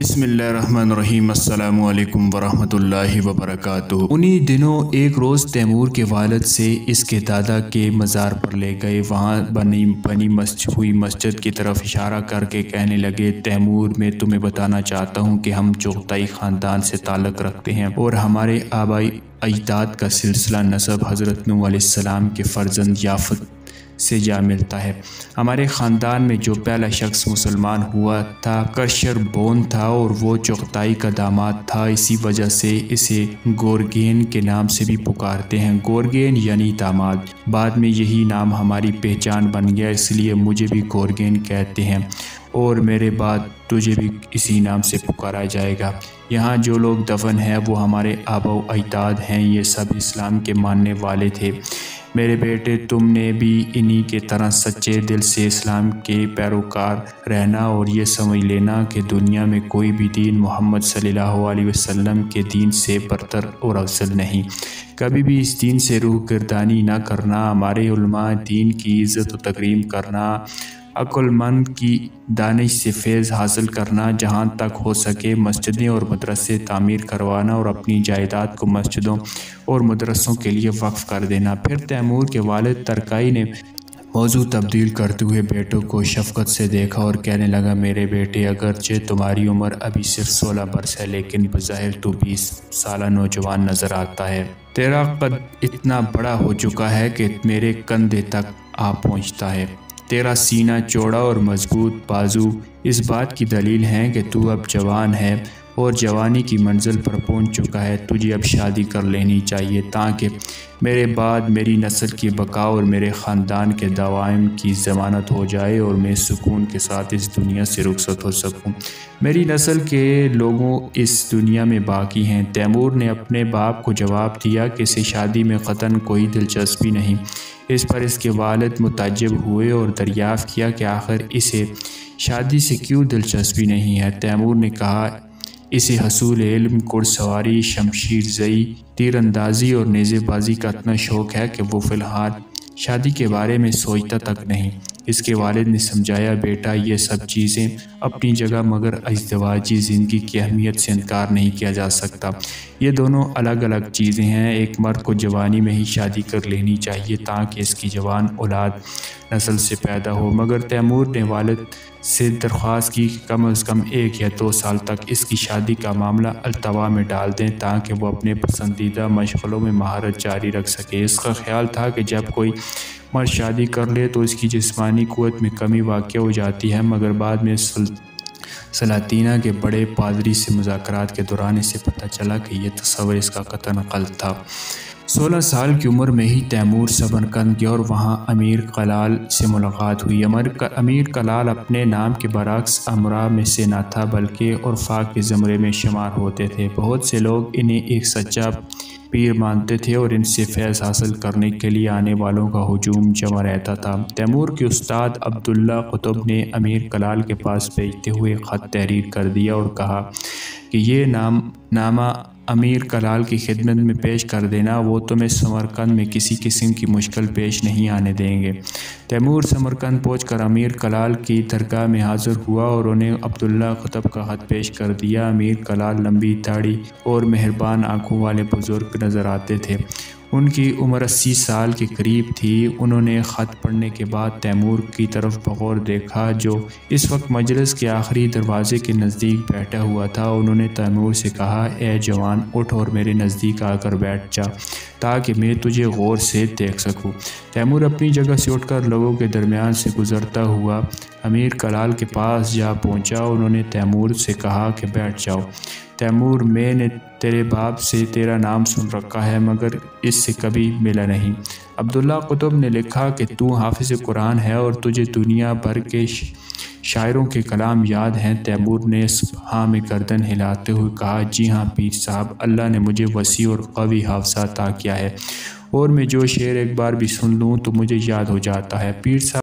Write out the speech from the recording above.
बिस्मिल्लाहिर्रहमानिर्रहीम। अस्सलामु अलैकुम वरहमतुल्लाहि वबरकातुहू। उन्हीं दिनों एक रोज़ तैमूर के वालिद से इसके दादा के मज़ार पर ले गए। वहाँ बनी हुई मस्जिद की तरफ इशारा करके कहने लगे, तैमूर मैं तुम्हें बताना चाहता हूँ कि हम चुग़ताई ख़ानदान से ताल्लुक़ रखते हैं और हमारे आबाई अजदाद का सिलसिला नसब हज़रत नूह अलैहिस्सलाम के फ़र्जंद याफ़त से जा मिलता है। हमारे ख़ानदान में जो पहला शख्स मुसलमान हुआ था करशर बोन था और वो चुग़ताई का दामाद था। इसी वजह से इसे गोरगेन के नाम से भी पुकारते हैं। गोरगेन यानी दामाद। बाद में यही नाम हमारी पहचान बन गया, इसलिए मुझे भी गोरगेन कहते हैं और मेरे बाद तुझे भी इसी नाम से पुकारा जाएगा। यहाँ जो लोग दफन हैं वो हमारे आबा अजदाद हैं। ये सब इस्लाम के मानने वाले थे। मेरे बेटे, तुमने भी इन्हीं के तरह सच्चे दिल से इस्लाम के पैरोकार रहना और ये समझ लेना कि दुनिया में कोई भी दीन मोहम्मद सल्लल्लाहु अलैहि वसल्लम के दीन से बरतर और अफजल नहीं। कभी भी इस दीन से रूह गर्दानी ना करना, हमारे उलमा दीन की इज़्ज़त व तकरीम करना, अक्लमंद की दानिश से फैज़ हासिल करना, जहाँ तक हो सके मस्जिदें और मदरसे तामीर करवाना और अपनी जायदाद को मस्जिदों और मदरसों के लिए वक्फ़ कर देना। फिर तैमूर के वालिद तरकाई ने मौजू तब्दील करते हुए बेटों को शफ़क़त से देखा और कहने लगा, मेरे बेटे, अगरचे तुम्हारी उम्र अभी सिर्फ 16 बरस है, लेकिन बज़ाहिर तो 20 साल नौजवान नज़र आता है। तेरा कद इतना बड़ा हो चुका है कि मेरे कंधे तक आ पहुँचता है। तेरा सीना चौड़ा और मजबूत बाजू इस बात की दलील है कि तू अब जवान है और जवानी की मंजिल पर पहुंच चुका है। तुझे अब शादी कर लेनी चाहिए ताकि मेरे बाद मेरी नस्ल की बका और मेरे ख़ानदान के दवाइम की ज़मानत हो जाए और मैं सुकून के साथ इस दुनिया से रुखसत हो सकूं। मेरी नस्ल के लोगों इस दुनिया में बाकी हैं। तैमूर ने अपने बाप को जवाब दिया कि इसे शादी में क़तन कोई दिलचस्पी नहीं। इस पर इसके वालिद मुताज्जिब हुए और दरियाफ़्त किया कि आखिर इसे शादी से क्यों दिलचस्पी नहीं है। तैमूर ने कहा, इसे हसूल इल्म, घुड़सवारी, शमशीर ज़ई, तीरंदाजी और नेज़ेबाजी का इतना शौक़ है कि वो फ़िलहाल शादी के बारे में सोचता तक नहीं। इसके वालिद ने समझाया, बेटा, ये सब चीज़ें अपनी जगह, मगर इज़्दिवाजी ज़िंदगी की अहमियत से इनकार नहीं किया जा सकता। ये दोनों अलग अलग चीज़ें हैं। एक मर्द को जवानी में ही शादी कर लेनी चाहिए ताकि इसकी जवान औलाद नस्ल से पैदा हो। मगर तैमूर ने वालिद से दरख्वास्त की कि कम अज़ कम 1 या 2 साल तक इसकी शादी का मामला अल्तवा में डाल दें ताकि वो अपने पसंदीदा मशग़लों में महारत जारी रख सके। इसका ख्याल था कि जब कोई मर्द शादी कर ले तो इसकी जिस्मानी क़ुव्वत में कमी वाक़ हो जाती है, मगर बाद में सलातीना के बड़े पादरी से मुज़ाकरात के दौरान इसे पता चला कि यह तस्वर इसका कतन गलत था। 16 साल की उम्र में ही तैमूर समरकंद गया और वहाँ अमीर कलाल से मुलाकात हुई। अमीर कलाल अपने नाम के बरक्स अमरा में से न था बल्कि उर्फ़ा के ज़मरे में शुमार होते थे। बहुत से लोग इन्हें एक सच्चा पीर मानते थे और इनसे फैज़ हासिल करने के लिए आने वालों का हुजूम जमा रहता था। तैमूर के उस्ताद अब्दुल्ला कुतुब ने अमीर कलाल के पास भेजते हुए ख़त तहरीर कर दिया और कहा कि ये नामा अमीर कलाल की खिदमत में पेश कर देना, वो तुम्हें समरकंद में किसी किस्म की मुश्किल पेश नहीं आने देंगे। तैमूर समरकंद पहुंचकर अमीर कलाल की दरगाह में हाज़िर हुआ और उन्हें अब्दुल्ला कुतुब का ख़त पेश कर दिया। अमीर कलाल लंबी दाढ़ी और मेहरबान आँखों वाले बुज़ुर्ग नज़र आते थे। उनकी उम्र 80 साल के करीब थी। उन्होंने ख़त पढ़ने के बाद तैमूर की तरफ बगौर देखा जो इस वक्त मजलिस के आखिरी दरवाज़े के नज़दीक बैठा हुआ था। उन्होंने तैमूर से कहा, ए जवान, उठ और मेरे नज़दीक आकर बैठ जा ताकि मैं तुझे गौर से देख सकूं। तैमूर अपनी जगह से उठकर लोगों के दरमियान से गुज़रता हुआ अमीर कलाल के पास जा पहुंचा। उन्होंने तैमूर से कहा कि बैठ जाओ। तैमूर, मैंने तेरे बाप से तेरा नाम सुन रखा है मगर इससे कभी मिला नहीं। अब्दुल्ला कुतुब ने लिखा कि तू हाफिज़ कुरान है और तुझे दुनिया भर के शायरों के कलाम याद हैं। तैमूर ने हाँ में गर्दन हिलाते हुए कहा, जी हाँ पीर साहब, अल्लाह ने मुझे वसी और कवी हाफ़ज़ा अता किया है और मैं जो शेर एक बार भी सुन लूँ तो मुझे याद हो जाता है। पीर साहब